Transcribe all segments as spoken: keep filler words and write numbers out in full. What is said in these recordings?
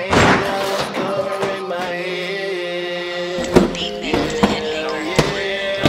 rain now is covering my head. Deep into the hitmaker.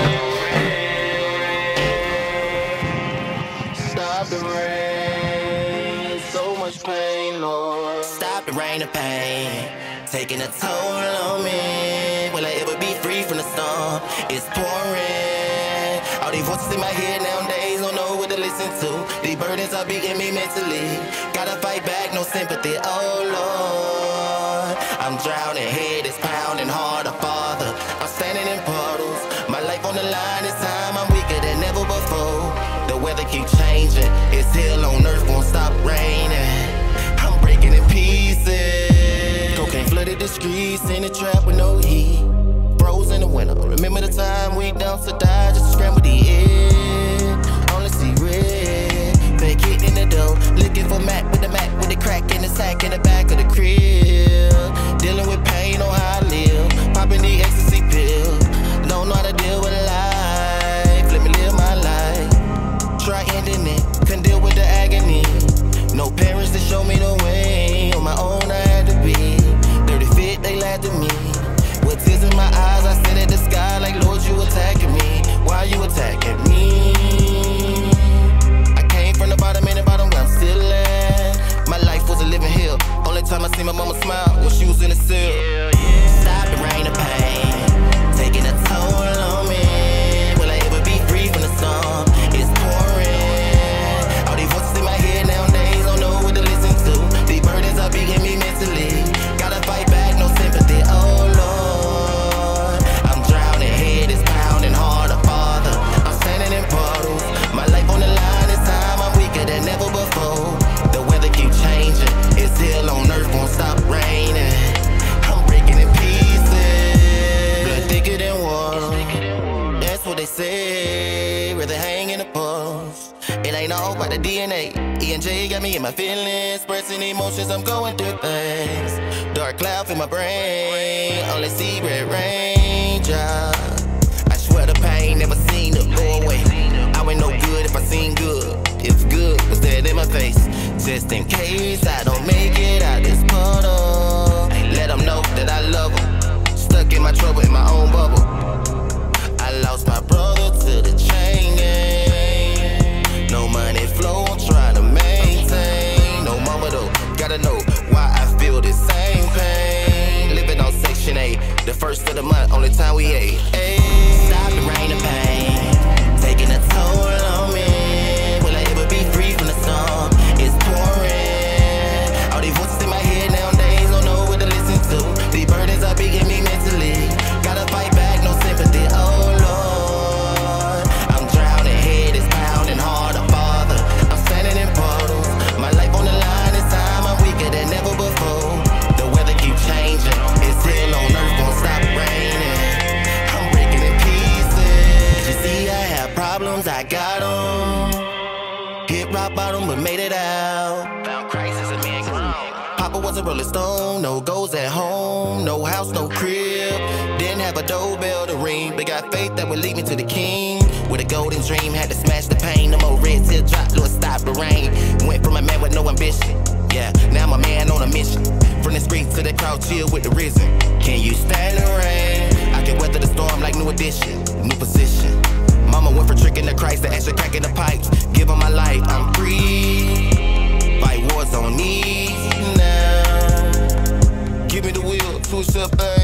Stop the rain, so much pain, Lord. Stop the rain and pain, taking a toll on me. Will I ever be free from the storm? It's pouring. All these voices in my head nowadays don't know what to listen to. These burdens are beating me mentally. Gotta fight back, no sympathy, oh Lord. I'm drowning, head is pounding harder, Father. I'm standing in puddles, my life on the line. This time I'm weaker than ever before. The weather keep changing, it's hell on earth, won't stop raining. I'm breaking in pieces. Cocaine flooded the streets, in a trap with no heat. Froze in the winter, remember the time we down to die just to scramble the egg. Only see red, fake hit in the dough. Looking for Mac with the Mac with the crack in the sack in the back of the crib. Dealing with pain on how I live, popping the ecstasy pill. Don't know how to deal with life, let me live my life. Try ending it, couldn't deal with the agony. No parents to show me the way, on my own I had to be. Dirty fit, they laughed at me. With tears in my eyes, I stared at the sky like, Lord, you attacking me. Why you attacking me? I came from the bottom, and the bottom where I'm still at. My life was a living hell. Only time I see my mama smile when she was in the cell. Stop the rain and pain, taking a toll on me. Will I ever be free from the storm? It's pouring. All these voices in my head nowadays don't know what to listen to. These burdens are beating me mentally. Gotta fight back, no sympathy, oh Lord. I'm drowning, head is pounding harder, Father. I'm standing in puddles, my life on the line. This time I'm weaker than ever before. The weather keep changing, it's hell on earth, won't stop raining. I'm breaking in pieces, blood thicker than water. That's what they say, rather hang in the puddles. It ain't all about the D N A. E and J got me in my feelings, expressing emotions, I'm going through things. Dark cloud in my brain, only see red raindrops. I swear the pain never seen it go away. I ain't no good if I seen good. If good was dead in my face, just in case I don't make it out this puddle. Let them know that I love them. Stuck in my trouble in my own bubble. I lost my brother to the chain gang. No money flow, I'm trying to maintain. No mama though, gotta know why I feel this same pain. Living on Section eight, the first of the month, only time we ate. Ay. Stop the rain and pain, taking a toll on me. Will I ever be free from the storm? It's pouring. All these voices in my head nowadays don't know what to listen to. These burdens are beating me mentally. Gotta fight back, no sympathy, oh Lord. I'm drowning, head is pounding harder, Father. I'm standing in puddles, my life on the line. This time I'm weaker than ever before. The weather keep changing, it's hell on earth, won't stop raining. I'm breaking in pieces. You see I have problems, I got them. Hit rock bottom but made it out. Found crisis in me and grown. Papa was a rolling stone, no goals at home. No house, no crib, didn't have a doorbell to ring. But got faith that would lead me to the king. With a golden dream, had to smash the pain. No more red tear drop, Lord stop the rain. Went from a man with no ambition, yeah, now I'm a man on a mission. From the streets to the crowd, chill with the risen. Can you stand the rain? I can weather the storm like new edition, new position. Mama went for tricking the Christ, the extra cracking the pipes. Give her my life, I'm free. Fight wars on knees now. Give me the wheel, two step back.